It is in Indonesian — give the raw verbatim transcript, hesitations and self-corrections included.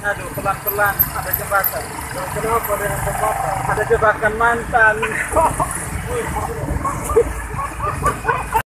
Aduh, pelan-pelan ada jembatan. Kenapa dengan jembatan? Ada jebakan mantan. Wih,